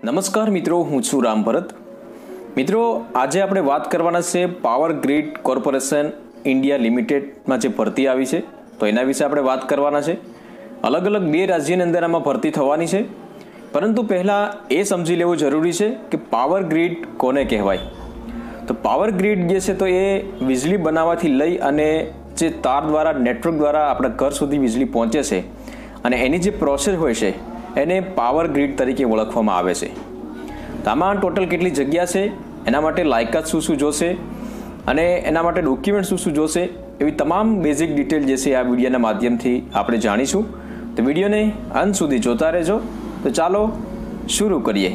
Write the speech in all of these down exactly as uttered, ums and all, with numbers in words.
નમસ્કાર મિત્રો, હું છું રામ ભરત. મિત્રો, આજે આપણે વાત કરવાના છે પાવર ગ્રીડ કોર્પોરેશન ઇન્ડિયા લિમિટેડમાં જે ભરતી આવી છે, તો એના વિશે આપણે વાત કરવાના છે. અલગ અલગ બે રાજ્યની અંદર આમાં ભરતી થવાની છે, પરંતુ પહેલાં એ સમજી લેવું જરૂરી છે કે પાવર ગ્રીડ કોને કહેવાય. તો પાવર ગ્રીડ જે છે તો એ વીજળી બનાવવાથી લઈ અને જે તાર દ્વારા નેટવર્ક દ્વારા આપણા ઘર સુધી વીજળી પહોંચે છે અને એની જે પ્રોસેસ હોય છે એને પાવર ગ્રીડ તરીકે ઓળખવામાં આવે છે. તો આમાં ટોટલ કેટલી જગ્યા છે, એના માટે લાયકાત શું શું જોશે અને એના માટે ડોક્યુમેન્ટ શું શું જોશે, એવી તમામ બેઝિક ડિટેલ જે છે આ વિડીયોના માધ્યમથી આપણે જાણીશું. તો વિડીયોને અંત સુધી જોતા રહેજો. તો ચાલો શરૂ કરીએ.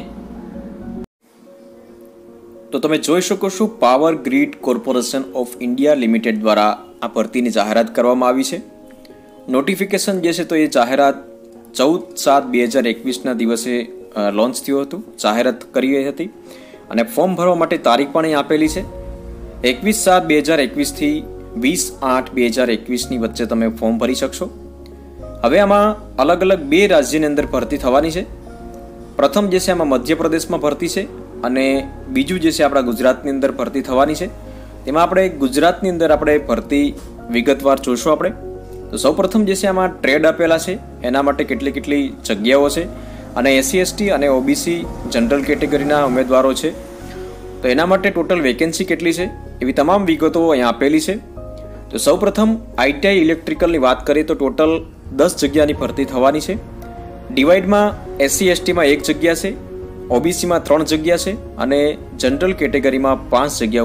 તો તમે જોઈ શકો છો, power grid corporation of India limited દ્વારા આ ભરતીની જાહેરાત કરવામાં આવી છે. નોટિફિકેશન જે છે તો એ જાહેરાત ચૌદ સાત બે હજાર એકવીસના દિવસે લોન્ચ થયું હતું, જાહેરાત કરી હતી અને ફોર્મ ભરવા માટે તારીખ પણ અહીં આપેલી છે. એકવીસ સાત બે હજાર એકવીસથી વીસ આઠ બે હજાર એકવીસની વચ્ચે તમે ફોર્મ ભરી શકશો. હવે આમાં અલગ અલગ બે રાજ્યની અંદર ભરતી થવાની છે. પ્રથમ જે છે આમાં મધ્યપ્રદેશમાં ભરતી છે અને બીજું જે છે આપણા ગુજરાતની અંદર ભરતી થવાની છે. તેમાં આપણે ગુજરાતની અંદર આપણે ભરતી વિગતવાર જોઈશું આપણે. તો સૌ પ્રથમ જે છે આમાં ટ્રેડ આપેલા છે, એના માટે કેટલી કેટલી જગ્યાઓ છે અને એસસી એસટી અને ઓબીસી જનરલ કેટેગરીના ઉમેદવારો છે. તો એના માટે ટોટલ વેકેન્સી કેટલી છે એવી તમામ વિગતો અહીંયા આપેલી છે. તો સૌ પ્રથમ આઈટીઆઈ ઇલેક્ટ્રિકલની વાત કરીએ તો ટોટલ દસ જગ્યાની ભરતી થવાની છે. ડિવાઇડમાં એસસી એસટીમાં એક જગ્યા છે, ઓબીસીમાં ત્રણ જગ્યા છે અને જનરલ કેટેગરીમાં પાંચ જગ્યાઓ